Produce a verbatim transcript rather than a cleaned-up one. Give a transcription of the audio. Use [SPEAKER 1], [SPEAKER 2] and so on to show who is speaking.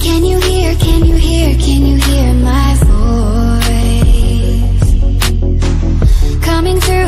[SPEAKER 1] Can you hear, can you hear, can you hear my voice? Coming through